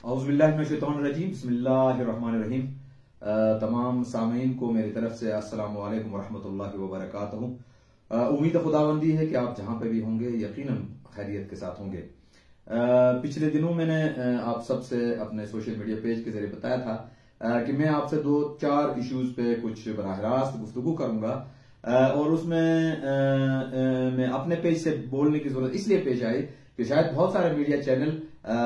औज़ुबिल्लाहिमिनश्शैतानिर्रजीम बिस्मिल्लाहिर्रहमानिर्रहीम। तमाम सामीन को मेरी तरफ से अस्सलामु अलैकुम वरहमतुल्लाहि वबरकातुहू। उम्मीद खुदाबंदी है कि आप जहां पे भी होंगे यकीनन खैरियत के साथ होंगे। पिछले दिनों मैंने आप सबसे अपने सोशल मीडिया पेज के जरिए बताया था कि मैं आपसे 2-4 इश्यूज पे कुछ बराह रास्त गुफ्तगू करूंगा और उसमें मैं अपने पेज से बोलने की जरूरत इसलिए पेश आई कि शायद बहुत सारे मीडिया चैनल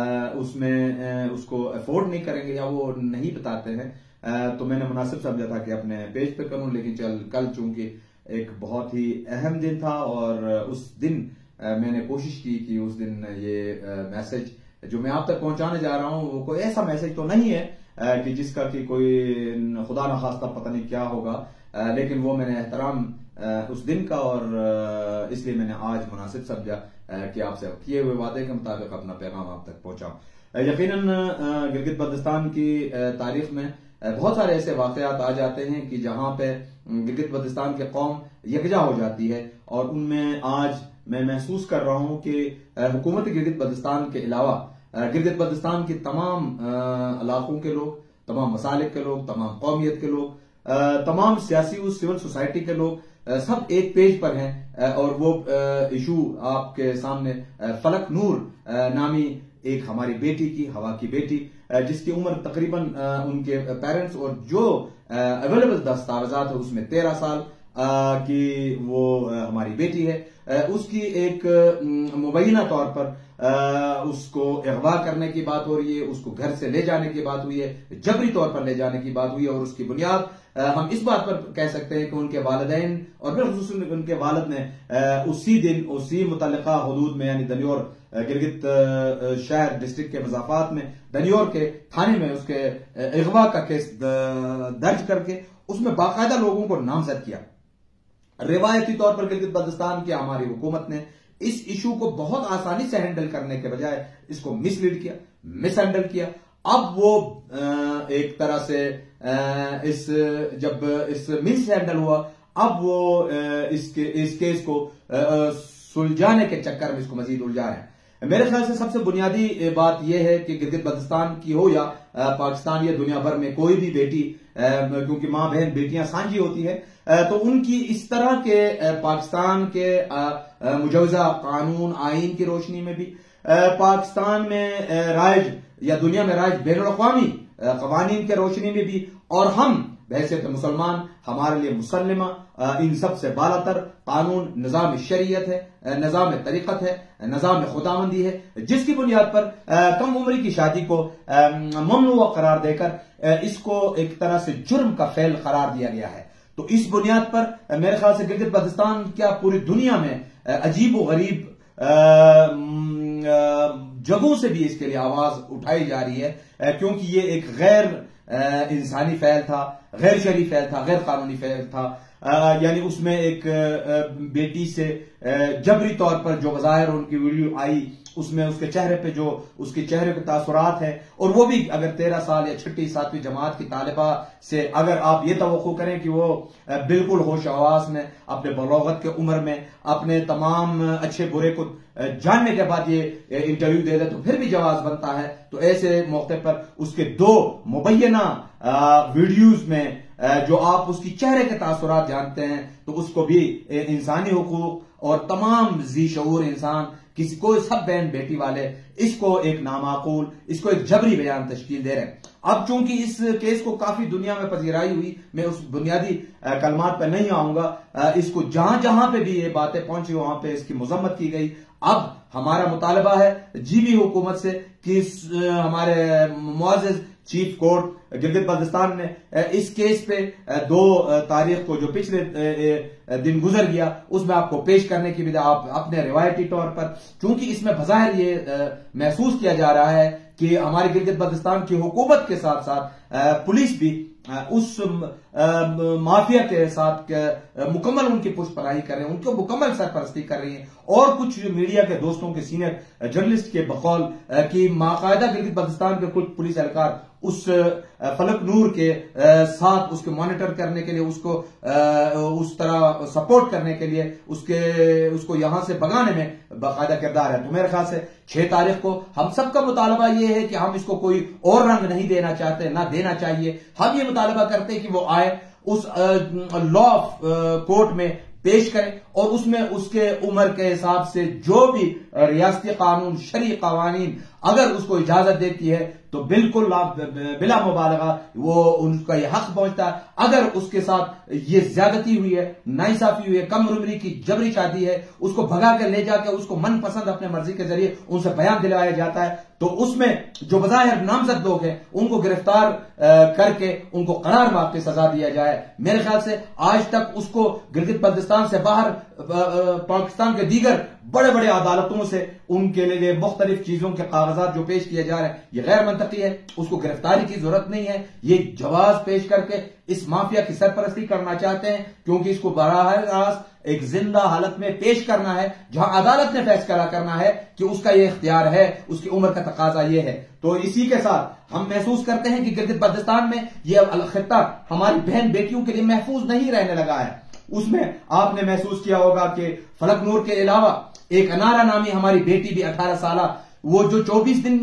उसमें उसको अफोर्ड नहीं करेंगे या वो नहीं बताते हैं, तो मैंने मुनासिब समझा था कि अपने पेज पे करूं। लेकिन कल चूंकि एक बहुत ही अहम दिन था और उस दिन मैंने कोशिश की कि उस दिन ये मैसेज जो मैं आप तक पहुंचाने जा रहा हूं वो कोई ऐसा मैसेज तो नहीं है कि जिसका कि कोई खुदा न खास्ता पता नहीं क्या होगा, लेकिन वो मैंने एहतराम उस दिन का और इसलिए मैंने आज मुनासिब समझा कि आपसे किए हुए वादे के मुताबिक अपना पैगाम आप तक पहुंचाऊं। यकीनन गिलगित बल्तिस्तान की तारीख में बहुत सारे ऐसे वाकयात आ जाते हैं कि जहां पे गिलगित बल्तिस्तान की कौम यकजा हो जाती है और उनमें आज मैं महसूस कर रहा हूं कि हुकूमत गिलगित बल्तिस्तान के अलावा गिलगित बल्तिस्तान की तमाम इलाकों के लोग, तमाम मसालिक के लोग, तमाम कौमियत के लोग, तमाम सियासी सिविल सोसाइटी के लोग सब एक पेज पर हैं और वो इशू आपके सामने फलक नूर नामी एक हमारी बेटी की, हवा की बेटी, जिसकी उम्र तकरीबन उनके पेरेंट्स और जो अवेलेबल दस्तावेजात है उसमें 13 साल की वो हमारी बेटी है, उसकी एक मुबैना तौर पर उसको अगवा करने की बात हो रही है, उसको घर से ले जाने की बात हुई है, जबरी तौर पर ले जाने की बात हुई है और उसकी बुनियाद हम इस बात पर कह सकते हैं कि उनके वालिदैन और बिलखुसूस उनके वालिद ने उसी दिन उसी मुतल्लिका हुदूद में यानी दनियोर गिलगित शहर डिस्ट्रिक्ट के मजाफात में दनियोर के थाने में उसके अगवा का केस दर्ज करके उसमें बाकायदा लोगों को नामजद किया। रिवायती तौर पर गिलगित बल्तिस्तान की हमारी हुकूमत ने इस इशू को बहुत आसानी से हैंडल करने के बजाय इसको मिसलीड किया, मिस हैंडल किया। अब वो एक तरह से जब इस मिस हैंडल हुआ, अब वो इस केस को सुलझाने के चक्कर में इसको मजीद उलझा रहे हैं। मेरे ख्याल से सबसे बुनियादी बात यह है कि गिलगित बल्तिस्तान की हो या पाकिस्तान या दुनिया भर में कोई भी बेटी, क्योंकि मां बहन बेटियां साझी होती है, तो उनकी इस तरह के पाकिस्तान के मुजवजा कानून आइन की रोशनी में भी, पाकिस्तान में राइज या दुनिया में राइज बैनुल अक़वामी कवानीन के रोशनी में भी, और हम बहैसियत मुसलमान हमारे लिए मुसल्लिमा इन सब से बालातर कानून निजाम शरीयत है, निजाम तरीकत है, निजाम खुदाबंदी है, जिसकी बुनियाद पर कम उम्री की शादी को ममनूअ करार देकर इसको एक तरह से जुर्म का फेल करार दिया गया है। तो इस बुनियाद पर मेरे ख्याल से गिलगित बल्तिस्तान क्या पूरी दुनिया में अजीब व गरीब जगहों से भी इसके लिए आवाज उठाई जा रही है, क्योंकि ये एक गैर इंसानी फेल था, गैर शरई फेल था, गैर कानूनी फेल था। यानी उसमें एक बेटी से जबरी तौर पर जो बज़ाहिर उनकी वीडियो आई उसमें उसके चेहरे पे जो उसके चेहरे के तासुरात है, और वो भी अगर 13 साल या 6ठी-7वीं जमात की तालिबा से अगर आप ये तवक्को करें कि वो बिल्कुल होश हवास में अपने बलोगत के उम्र में अपने तमाम अच्छे बुरे को जानने के बाद ये इंटरव्यू दे दे तो फिर भी जवाब बनता है। तो ऐसे मौके पर उसके 2 मुबैना वीडियोज में जो आप उसकी चेहरे के तासुरात जानते हैं, तो उसको भी इंसानी हुकूक और तमाम जी शऊर इंसान किसी को सब बहन बेटी वाले इसको एक नामाकूल, इसको एक जबरी बयान तश्कील दे रहे हैं। अब चूंकि इस केस को काफी दुनिया में पजीराई हुई, मैं उस बुनियादी कलमात पर नहीं आऊंगा, इसको जहां जहां पे भी ये बातें पहुंची वहां पे इसकी मजम्मत की गई। अब हमारा मुतालबा है जीबी हुकूमत से कि हमारे मुअज़्ज़िज़ चीफ कोर्ट गिलगित बल्तिस्तान ने इस केस पे 2 तारीख को जो पिछले दिन गुजर गया उसमें आपको पेश करने की बजाय आप अपने रिवायती तौर पर, चूंकि इसमें बज़ाहिर ये महसूस किया जा रहा है कि हमारी गिलगित बल्तिस्तान की हुकूमत के साथ साथ पुलिस भी उस माफिया के साथ मुकम्मल उनकी पुष्पनाही कर रहे हैं, उनको मुकम्मल सरपरस्ती कर रही हैं। और कुछ मीडिया के दोस्तों के सीनियर जर्नलिस्ट के बकौल की बाकायदा गिलगित बल्तिस्तान के कुछ पुलिस एहलकार उस फलक नूर के साथ उसके मॉनिटर करने के लिए, उसको उस तरह सपोर्ट करने के लिए, उसको यहां से भगाने में बाकायदा किरदार है। तो मेरे ख्याल से 6 तारीख को हम सबका मुतालबा ये है कि हम इसको कोई और रंग नहीं देना चाहते, ना देना चाहिए। हम ये मुतालबा करते हैं कि वो आए, उस लॉ ऑफ कोर्ट में पेश करें और उसमें उसके उम्र के हिसाब से जो भी रियासती कानून, शरई कवानीन अगर उसको इजाजत देती है तो बिल्कुल बिला मुबालगा वो उनका ये हक पहुंचता है। अगर उसके साथ ये ज्यादती हुई है, नाइंसाफी हुई है, कम उम्री की जबरी शादी है, उसको भगा कर ले जाकर उसको मनपसंद अपने मर्जी के जरिए उनसे बयान दिलवाया जाता है, तो उसमें जो बज़ाहिर नामजद लोग हैं उनको गिरफ्तार करके उनको करार वाक़ई सजा दिया जाए। मेरे ख्याल से आज तक उसको गिलगित बल्तिस्तान से बाहर पाकिस्तान के दीगर बड़े बड़े अदालतों से उनके लिए मुख्तलिफ चीजों के कागजात जो पेश किए जा रहे हैं ये गैर मंतकी है। उसको गिरफ्तारी की जरूरत नहीं है। ये जवाब पेश करके इस माफिया की सरपरस्ती करना चाहते हैं, क्योंकि इसको बराह रास्त एक जिंदा हालत में पेश करना है जहां अदालत ने फैसला करना है कि उसका ये इख्तियार है, उसकी उम्र का तकाजा ये है। तो इसी के साथ हम महसूस करते हैं कि गिलगित बल्तिस्तान में यह खित्ता हमारी बहन बेटियों के लिए महफूज नहीं रहने लगा है। उसमें आपने महसूस किया होगा कि फलक नूर के अलावा एक अनारा नामी हमारी बेटी भी 18 साल, वो जो 24 दिन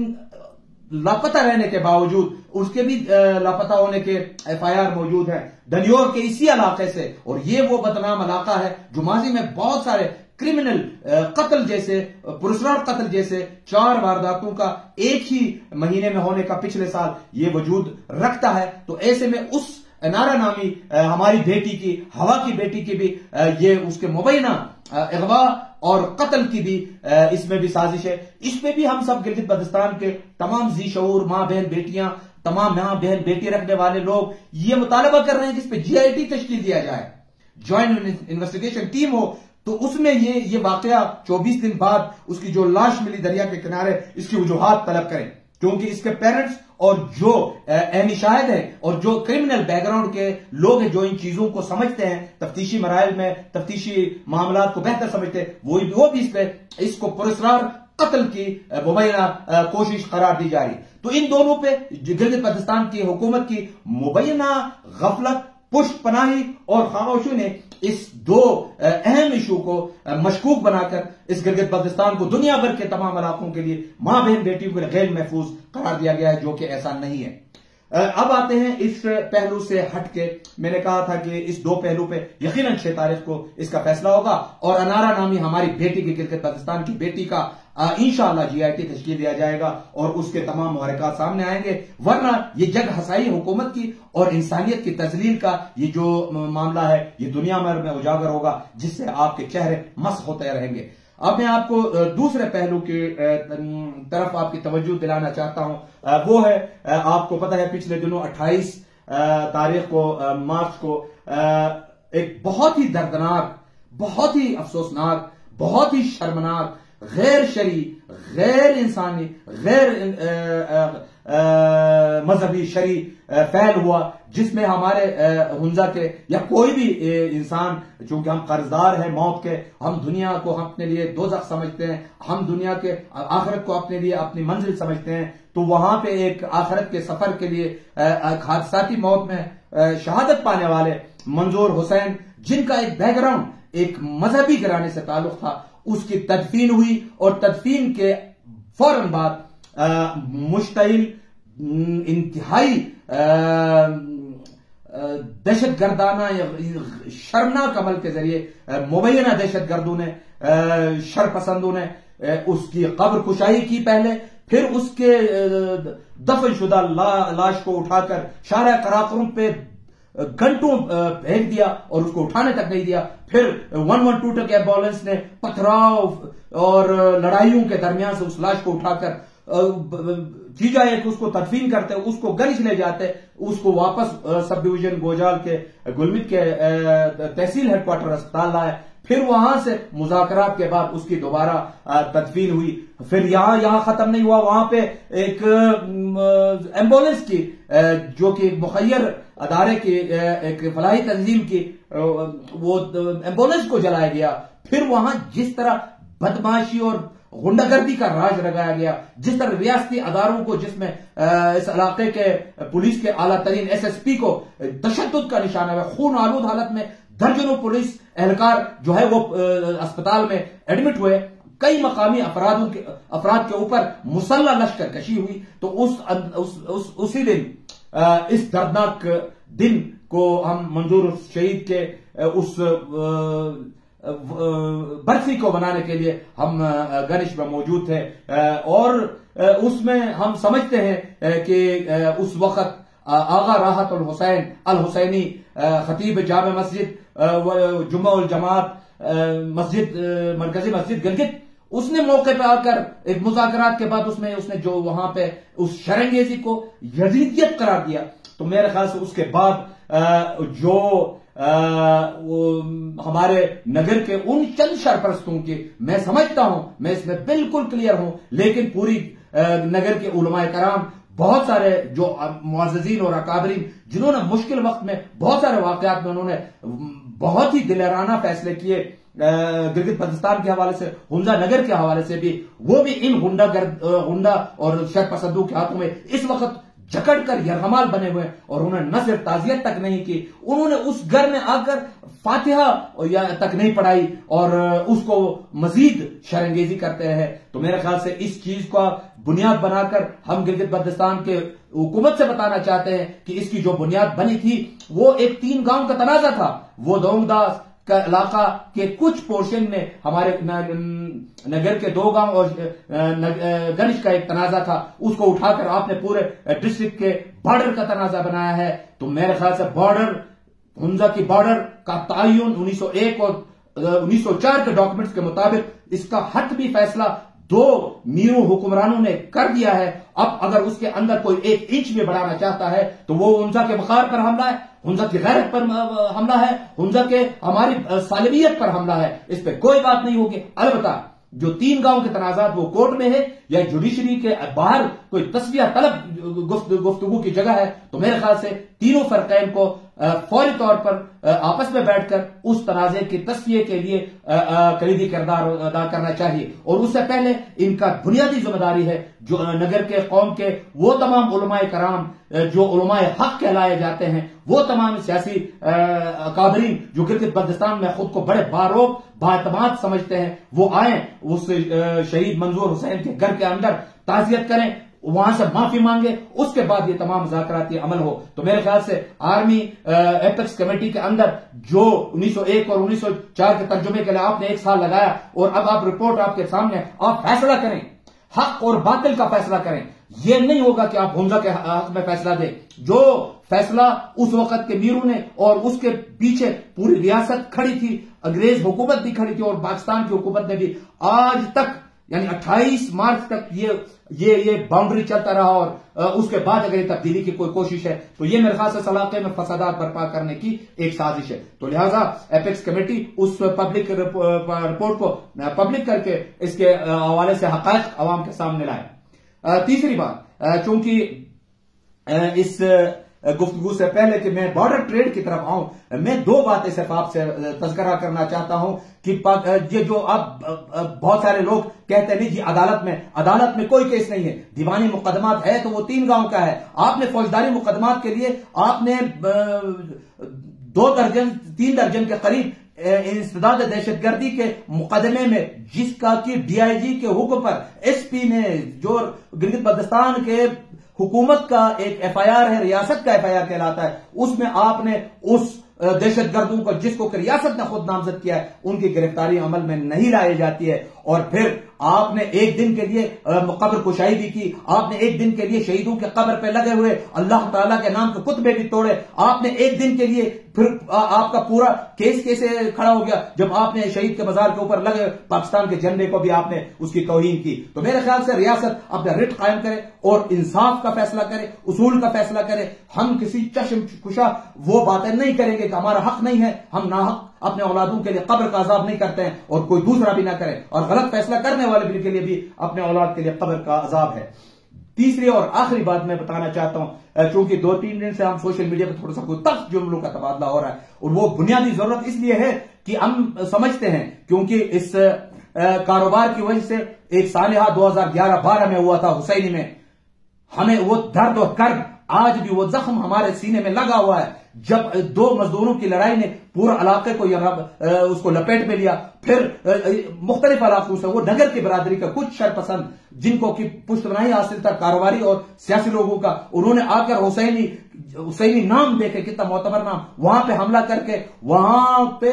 लापता रहने के बावजूद उसके भी लापता होने के FIR मौजूद है दनियोर के इसी इलाके से। और ये वो बदनाम इलाका है जो माजी में बहुत सारे क्रिमिनल कत्ल जैसे, पुरस्कार कत्ल जैसे 4 वारदातों का एक ही महीने में होने का पिछले साल ये वजूद रखता है। तो ऐसे में उस नारा नामी हमारी बेटी की, हवा की बेटी की भी ये उसके मुबैना अगवा और कत्ल की भी इसमें भी साजिश है। इसमें भी हम सब गिलगित बल्तिस्तान के तमाम जी शऊर मां बहन बेटियां, तमाम मां बहन बेटी रखने वाले लोग ये मुतालबा कर रहे हैं कि इस पे GIT तश्कील दिया जाए, ज्वाइंट इन्वेस्टिगेशन टीम हो। तो उसमें ये वाकया 24 दिन बाद उसकी जो लाश मिली दरिया के किनारे, इसकी वजूहात तलब करें, क्योंकि इसके पेरेंट्स और जो अहम शाहिद है और जो क्रिमिनल बैकग्राउंड के लोग हैं जो इन चीजों को समझते हैं, तफ्तीशी मराइल में तफ्तीशी मामलात को बेहतर समझते हैं, वो भी इसको पुरस्कार कत्ल की मुबैना कोशिश करार दी जा रही। तो इन दोनों पे गिलगित बल्तिस्तान की हुकूमत की मुबैना गफलत, पुष्पनाही और खामोशी ने इस 2 अहम इशू को मशकूक बनाकर इस गिलगित बल्तिस्तान को दुनिया भर के तमाम इलाकों के लिए, मां बहन बेटियों के लिए गैर महफूज करार दिया गया है, जो कि ऐसा नहीं है। अब आते हैं इस पहलू से हटके। मैंने कहा था कि इस 2 पहलू पे यकीनन 6 तारीख को इसका फैसला होगा और अनारा नामी हमारी बेटी की, गिलगित बल्तिस्तान की बेटी का इंशाअल्लाह GIT तश्कील दिया जाएगा और उसके तमाम मुहर्रिकात सामने आएंगे। वरना ये जग हसाई हुकूमत की और इंसानियत की तजलील का ये जो मामला है ये दुनिया भर में उजागर होगा, जिससे आपके चेहरे मस्क होते रहेंगे। अब मैं आपको दूसरे पहलू की तरफ आपकी तवज्जो दिलाना चाहता हूं। वो है, आपको पता है पिछले दिनों 28 तारीख को, मार्च को, एक बहुत ही दर्दनाक, बहुत ही अफसोसनाक, बहुत ही शर्मनाक, गैर शरी, गैर इंसानी, गैर मजहबी शरी फैल हुआ, जिसमें हमारे हुंजा के या कोई भी इंसान, चूंकि हम कर्जदार हैं मौत के, हम दुनिया को अपने लिए दोज़ख समझते हैं, हम दुनिया के आखिरत को अपने लिए अपनी मंजिल समझते हैं। तो वहां पे एक आखिरत के सफर के लिए हादसाती मौत में शहादत पाने वाले मंजूर हुसैन, जिनका एक बैकग्राउंड एक मजहबी घराने से ताल्लुक था, उसकी तदफीन हुई और तदफीन के फौरन बाद मुश्तइल इंतहाई दहशत गर्दाना या शर्मनाक अमल के जरिए मुबैना दहशत गर्दों ने, शरपसंदों ने उसकी कब्र कुशाई की पहले, फिर उसके दफनशुदा लाश को उठाकर शारा कराकुरम पे घंटों फेंक दिया और उसको उठाने तक नहीं दिया। फिर 112 के एम्बुलेंस ने पथराव और लड़ाइयों के दरमियान से उस लाश को उठाकर की जाए कि उसको तदफीन करते, उसको गंज ले जाते, उसको वापस सब डिवीजन गोजाल के गुलमित के तहसील हेडक्वार्टर अस्पताल लाए, फिर वहां से मुज़ाकरात के बाद उसकी दोबारा तदफीन हुई। फिर यहां खत्म नहीं हुआ, वहां पे एक एम्बुलेंस की जो कि मुखय्यर अदारे की एक फलाही तंजीम की वो एम्बुलेंस को जलाया गया। फिर वहां जिस तरह बदमाशी और गुंडागर्दी का राज लगाया गया, जिस तरह रियासती अदारों को, जिसमें इस इलाके के पुलिस के आला तरीन SSP को तशद्दुद का निशाना है, खून आलूद हालत में दर्जनों पुलिस एहलकार जो है वो अस्पताल में एडमिट हुए, कई मकामी अफराद के ऊपर मुसल्लह लश्कर कशी हुई। तो उसी दिन इस दर्दनाक दिन को हम मंजूर शहीद के उस बरसी को मनाने के लिए हम गनिश में मौजूद थे और उसमें हम समझते हैं कि उस वक्त आगा राहत हुसैन अल हुसैनी खतीब जामे मस्जिद जुम्मा उल जमात मस्जिद मरकजी मस्जिद गिलगित, उसने मौके पर आकर एक मुज़ाकरात के बाद उसने जो वहां पे उस शरंगेजी को यजीदियत करार दिया। तो मेरे ख्याल से उसके बाद जो हमारे नगर के उन चंद सरपरस्तों की, मैं समझता हूं, मैं इसमें बिल्कुल क्लियर हूं, लेकिन पूरी नगर के उलमाए कराम, बहुत सारे जो मुअज़्ज़िज़ीन और अकाबरीन जिन्होंने मुश्किल वक्त में बहुत सारे वाकयात में उन्होंने बहुत ही दिलेराना फैसले किए, गिलगित बल्तिस्तान के हवाले से, हुंजा नगर के हवाले से भी, वो भी इन गुंडा और शरपसंदों के हाथों में इस वक्त जकड़ कर यरगमाल बने हुए, और उन्होंने न सिर्फ ताजियत तक नहीं की, उन्होंने उस घर में आकर फातिहा तक नहीं पढ़ाई और उसको मजीद शरंगेजी करते हैं। तो मेरे ख्याल से इस चीज का बुनियाद बनाकर हम गिलगित बल्तिस्तान के हुकूमत से बताना चाहते हैं कि इसकी जो बुनियाद बनी थी वो एक 3 गांव का तनाजा था। वो दोंगदास का इलाका के कुछ पोर्शन ने हमारे नगर के 2 गांव और गनिश का एक तनाजा था, उसको उठाकर आपने पूरे डिस्ट्रिक्ट के बॉर्डर का तनाजा बनाया है। तो मेरे ख्याल से बॉर्डर, हुंजा की बॉर्डर का तयन 1901 और 1904 के डॉक्यूमेंट्स के मुताबिक इसका हतमी फैसला 2 मीरू हुक्मरानों ने कर दिया है। अब अगर उसके अंदर कोई 1 इंच भी बढ़ाना चाहता है तो वो हुंजा के वकार पर हमला है, हुंजा की गैरत पर हमला है, हुंजा के हमारी सालबियत पर हमला है। इस पर कोई बात नहीं होगी। अलबत्ता जो 3 गांव के तनाजात वो कोर्ट में है या जुडिशरी के बाहर कोई तस्विया तलब गुफ्तगू की जगह है, तो मेरे ख्याल से तीनों फरकैन को फौरी तौर पर आपस में बैठकर उस तनाजे की तस्फिये के लिए कलीदी किरदार अदा करना चाहिए। और उससे पहले इनका बुनियादी जिम्मेदारी है जो नगर के कौम के वो तमाम उलमाए कराम जो उलमाए हक कहलाए जाते हैं, वो तमाम सियासी अकाबरीन जो गिलगित बल्तिस्तान में खुद को बड़े बारोब बातमाद समझते हैं, वो आए उस शहीद मंजूर हुसैन के घर के अंदर ताजियत करें, वहां से माफी मांगे, उसके बाद ये तमाम मुज़ाकराती अमल हो। तो मेरे ख्याल से आर्मी एपेक्स कमेटी के अंदर जो 1901 और 1904 के तर्जुमे के लिए आपने 1 साल लगाया और अब आप रिपोर्ट आपके सामने, आप फैसला करें, हक और बातिल का फैसला करें। यह नहीं होगा कि आप हुंजा के हक में फैसला दें। जो फैसला उस वक्त के मीरों ने और उसके पीछे पूरी रियासत खड़ी थी, अंग्रेज हुकूमत भी खड़ी थी और पाकिस्तान की हुकूमत ने भी आज तक यानी 28 मार्च तक ये बाउंड्री चलता रहा और उसके बाद अगर ये तब्दीली की कोई कोशिश है तो ये मेरे ख्याल से इस इलाके में फसादात बर्पा करने की एक साजिश है। तो लिहाजा एपेक्स कमेटी उस पब्लिक रिपोर्ट को पब्लिक करके इसके हवाले से हकायक अवाम के सामने लाए। तीसरी बात, चूंकि इस गुफ्तगू से पहले कि मैं बॉर्डर ट्रेड की तरफ आऊं, मैं 2 बातें सिर्फ आपसे तज़किरा करना चाहता हूं कि ये जो अब बहुत सारे लोग कहते हैं नहीं जी अदालत में कोई केस नहीं है, दीवानी मुकदमात है तो वो 3 गांव का है। आपने फौजदारी मुकदमात के लिए आपने 2 दर्जन 3 दर्जन के करीब इंसदाद दहशतगर्दी के मुकदमे में, जिसका कि DIG के हुक्म पर SP ने, जो गिलगित बल्तिस्तान के हुकूमत का एक FIR है, रियासत का FIR कहलाता है, उसमें आपने उस दहशतगर्दों को जिसको रियासत ने खुद नामजद किया है उनकी गिरफ्तारी अमल में नहीं लाई जाती है। और फिर आपने 1 दिन के लिए कब्र कुशाई भी की, आपने 1 दिन के लिए शहीदों के कब्र पे लगे हुए अल्लाह ताला के नाम के कुतबे भी तोड़े, आपने 1 दिन के लिए फिर आपका पूरा केस कैसे खड़ा हो गया जब आपने शहीद के मजार के ऊपर लगे पाकिस्तान के झंडे को भी आपने उसकी तौहीन की। तो मेरे ख्याल से रियासत अपना रिट कायम करे और इंसाफ का फैसला करे, उसूल का फैसला करे। हम किसी चश्म कुशा वो बातें नहीं करेंगे कि हमारा हक नहीं है, हम नाहक अपने औलादों के लिए कब्र का अजाब नहीं करते हैं और कोई दूसरा भी ना करे, और गलत फैसला करने वाले के लिए भी अपने औलाद के लिए कब्र का अजाब है। तीसरी और आखिरी बात मैं बताना चाहता हूं, क्योंकि 2-3 दिन से हम सोशल मीडिया पर थोड़ा सा कोई तख्त जुमलों का तबादला हो रहा है, और वो बुनियादी जरूरत इसलिए है कि हम समझते हैं क्योंकि इस कारोबार की वजह से एक सालिहा 2011-12 में हुआ था हुसैनी में, हमें वो दर्द और कर्ब आज भी वो जख्म हमारे सीने में लगा हुआ है, जब दो मजदूरों की लड़ाई ने पूरा इलाके को उसको लपेट में लिया। फिर मुख्तलिफ इलाकों से वो नगर की बरादरी का कुछ शरपसंद जिनको की पुष्टबनाई हासिल था कारोबारी और सियासी लोगों का, उन्होंने आकर हुसैनी नाम देके, कितना मोतबर नाम, वहां पे हमला करके वहां पे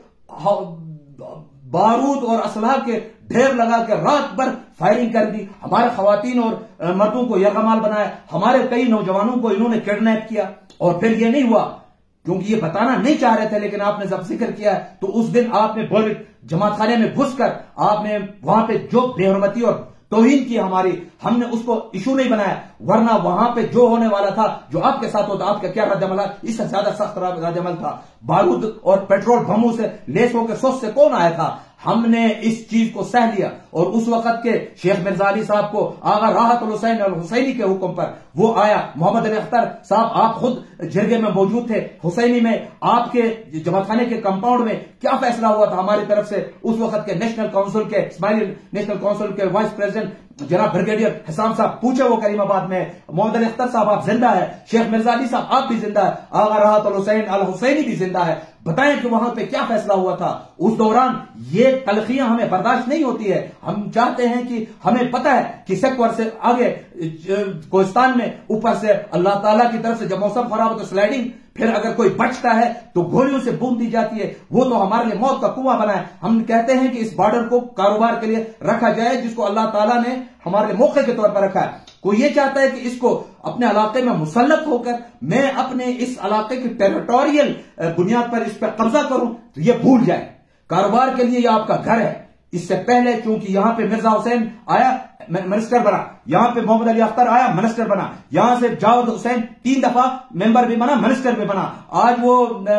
बारूद और असलहा के ढेर लगाकर रात भर फायरिंग कर दी, हमारे खवातीन और मर्दों को यरगमाल बनाया, हमारे कई नौजवानों को इन्होंने किडनैप किया। और फिर ये नहीं हुआ क्योंकि ये बताना नहीं चाह रहे थे, लेकिन आपने जब जिक्र किया तो उस दिन आपने बुजुर्ग जमात खाने में घुसकर आपने वहां पे जो बेहरमती और तौहीन की हमारी, हमने उसको इशू नहीं बनाया, वरना वहां पे जो होने वाला था, जो आपके साथ होता, आपका क्या रद्दमल, इससे ज्यादा सख्त रद्दमल था। बारूद और पेट्रोल बमों से लेस होकर सोच से कौन आया था? हमने इस चीज को सह लिया, और उस वक्त के शेख मिर्जा अली साहब को आगा राहत हुसैन अल हुसैनी के हुक्म पर वो आया। मोहम्मद अली अख्तर साहब, आप खुद जिरगे में मौजूद थे, हुसैनी में आपके जमातखाने के कंपाउंड में क्या फैसला हुआ था हमारी तरफ से? उस वक्त के नेशनल काउंसिल के इस्माइली नेशनल काउंसिल के वाइस प्रेसिडेंट जनाब ब्रिगेडियर हिसाम साहब पूछे, वो करीमाबाद में। मोहम्मद अली अख्तर साहब आप जिंदा है, शेख मिर्जा अली साहब आप भी जिंदा है, आगा राहत हुसैन अल हुसैनी भी जिंदा है, बताएं कि वहां पे क्या फैसला हुआ था उस दौरान। ये तलखियां हमें बर्दाश्त नहीं होती है। हम चाहते हैं कि हमें पता है कि सेक्वर से आगे कोहिस्तान में ऊपर से अल्लाह ताला की तरफ से जब मौसम खराब हो तो स्लाइडिंग, फिर अगर कोई बचता है तो गोलियों से बूंद दी जाती है, वो तो हमारे लिए मौत का कुआं बना है। हम कहते हैं कि इस बॉर्डर को कारोबार के लिए रखा जाए, जिसको अल्लाह ताला ने हमारे लिए मौके के तौर पर रखा है। कोई ये चाहता है कि इसको अपने इलाके में मुसल्लत होकर मैं अपने इस इलाके की टेरिटोरियल बुनियाद पर इस पर कब्जा करूं, तो ये भूल जाए। कारोबार के लिए ये आपका घर है। इससे पहले चूंकि यहां पे मिर्जा हुसैन आया, मिनिस्टर बना, यहां पे मोहम्मद अली अख्तर आया, मिनिस्टर बना, यहां से जावेद हुसैन 3 दफा मेंबर भी बना, मिनिस्टर भी बना। आज वो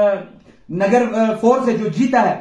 नगर 4 से जो जीता है,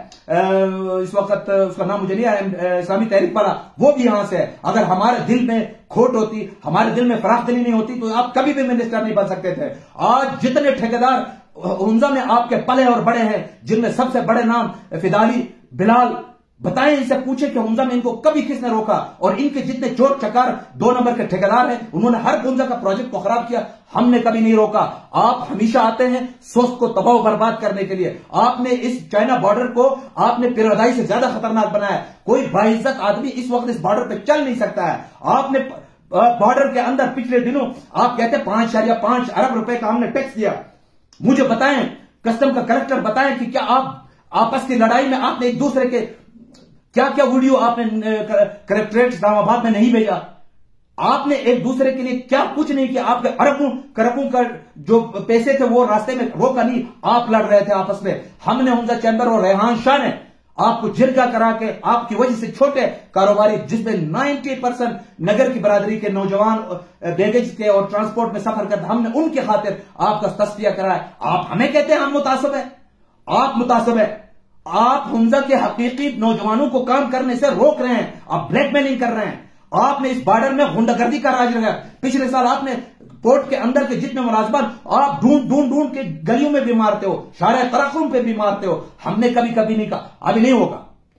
इस वक्त उसका नाम मुझे नहीं आया, इस्लामी तहरीक वाला, वो भी यहां से है। अगर हमारे दिल में खोट होती, हमारे दिल में फराखदिली नहीं होती, तो आप कभी भी मिनिस्टर नहीं बन सकते थे। आज जितने ठेकेदार हुंजा में आपके पले और बड़े हैं, जिनमें सबसे बड़े नाम फिदाली, बिलाल, बताएं, इनसे पूछे कि हुंजा में इनको कभी किसने रोका? और इनके जितने चोर चकार 2 नंबर के ठेकेदार हैं, उन्होंने हर हुंजा का प्रोजेक्ट को खराब किया, हमने कभी नहीं रोका। आप हमेशा आते हैं सोच को तबाह बर्बाद करने के लिए। आपने इस चाइना बॉर्डर को आपने पिरदाई से ज्यादा खतरनाक बनाया। कोई बाइज्जत आदमी इस वक्त इस बॉर्डर पर चल नहीं सकता है। आपने बॉर्डर के अंदर पिछले दिनों आप कहते 5.5 अरब रुपए का हमने टैक्स दिया। मुझे बताएं, कस्टम का कलेक्टर बताएं कि क्या आप आपस की लड़ाई में आपने एक दूसरे के क्या क्या वीडियो आपने कलेक्ट्रेट इस्लामाबाद में नहीं भेजा? आपने एक दूसरे के लिए क्या कुछ नहीं किया? आपके अरबों करबों का जो पैसे थे वो रास्ते में रोका नहीं, आप लड़ रहे थे आपस में। हमने हुंजा चैम्बर और रेहान शाह ने आपको जिरगा करा के आपकी वजह से छोटे कारोबारी, जिसमें 90% नगर की बरादरी के नौजवान बैगेज के और ट्रांसपोर्ट में सफर करते, हमने उनके खातिर आपका तस्फिया कराया। आप हमें कहते हैं हम मुतासिब है? आप मुतासिब है। आप हुंजा के हकीकी नौजवानों को काम करने से रोक रहे हैं, आप ब्लैकमेलिंग कर रहे हैं। आपने इस बॉर्डर में गुंडागर्दी का राज रखा। पिछले साल आपने पोर्ट के अंदर के जितने मुलाजमान आप ढूंढ के गलियों में भी मारते हो, शारे तराकुम पे भी मारते हो। हमने कभी नहीं कहा, अभी नहीं होगा।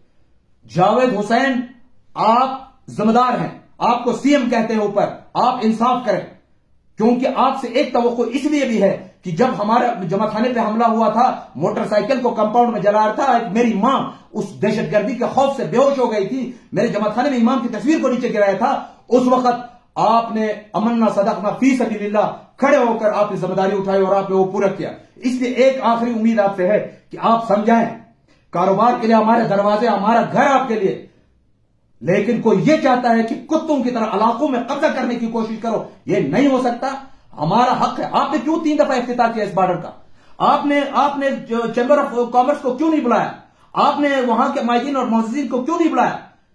जावेद हुसैन आप जिम्मेदार हैं, आपको सीएम कहते हैं ऊपर, आप इंसाफ करें। क्योंकि आपसे एक तवक्को इसलिए भी है कि जब हमारे जमाखाने पे हमला हुआ था, मोटरसाइकिल को कंपाउंड में जला रहा था, मेरी मां उस दहशतगर्दी के खौफ से बेहोश हो गई थी, मेरे जमाखाने में इमाम की तस्वीर को नीचे गिराया था। उस वक्त आपने अमन्ना सदकना फी सबिलिल्लाह खड़े होकर आपने जिम्मेदारी उठाई और आपने वो पूरा किया। इसलिए एक आखिरी उम्मीद आपसे है कि आप समझाएं, कारोबार के लिए हमारे दरवाजे, हमारा घर आपके लिए, लेकिन कोई ये चाहता है कि कुत्तों की तरह इलाकों में कब्जा करने की कोशिश करो, ये नहीं हो सकता। हमारा हक है। आपने क्यों 3 दफा इफ्तिताह किया इस बॉर्डर का? आपने चैम्बर ऑफ कॉमर्स को क्यों नहीं बुलाया? आपने वहां के माहिरीन और मुअज़्ज़िज़ीन को क्यों नहीं बुलाया?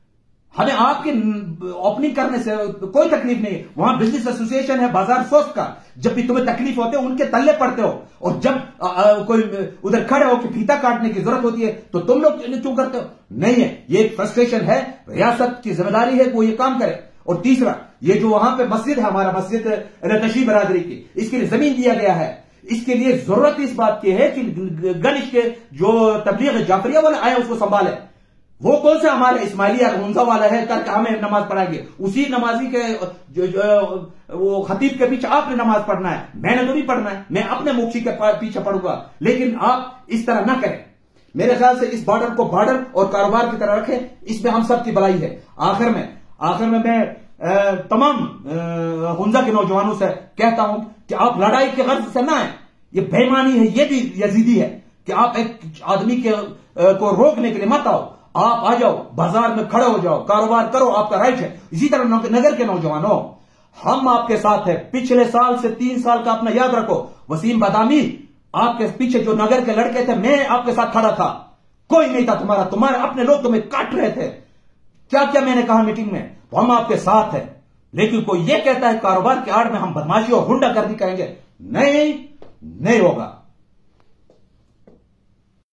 हमें आपकी ओपनिंग करने से कोई तकलीफ नहीं है। वहां बिजनेस एसोसिएशन है बाजार सोच का, जब भी तुम्हें तकलीफ होते है उनके तल्ले पड़ते हो, और जब कोई उधर खड़े हो कि फीता काटने की जरूरत होती है तो तुम लोग क्यों करते हो? नहीं है, ये एक फ्रस्ट्रेशन है, रियासत की जिम्मेदारी है कि वो ये काम करे। और तीसरा, ये जो वहां पे मस्जिद है, हमारा मस्जिद रतशी बरादरी की, इसके लिए जमीन दिया गया है। इसके लिए जरूरत इस बात की है कि गनिश के जो तबलीग जाफरिया वाले आए उसको संभाले। वो कौन सा हमारे इस्माइलिया हुंजा वाला है करके हमें नमाज पढ़ाएंगे? उसी नमाजी के वो खतीब के पीछे आपने नमाज पढ़ना है, मैंने तो नहीं पढ़ना है, मैं अपने मुफ्ती के पीछे पढ़ूंगा। लेकिन आप इस तरह ना करें। मेरे ख्याल से इस बॉर्डर को बॉर्डर और कारोबार की तरह रखें, इसमें हम सबकी भलाई है। आखिर में मैं तमाम हुंजा के नौजवानों से कहता हूं कि आप लड़ाई के गर्ज से ना आए, ये बेईमानी है, ये भी यजीदी है कि आप एक आदमी के को रोकने के लिए मत आओ। आप आ जाओ, बाजार में खड़े हो जाओ, कारोबार करो, आपका राइट है। इसी तरह नगर के नौजवानों, हम आपके साथ हैं। पिछले साल से 3 साल का अपना याद रखो, वसीम बादामी आपके पीछे जो नगर के लड़के थे, मैं आपके साथ खड़ा था, कोई नहीं था तुम्हारे अपने लोग तुम्हें काट रहे थे। क्या क्या मैंने कहा मीटिंग में, तो हम आपके साथ हैं। लेकिन कोई ये कहता है कारोबार के आड़ में हम बदमाशी और गुंडागर्दी करेंगे, नहीं होगा।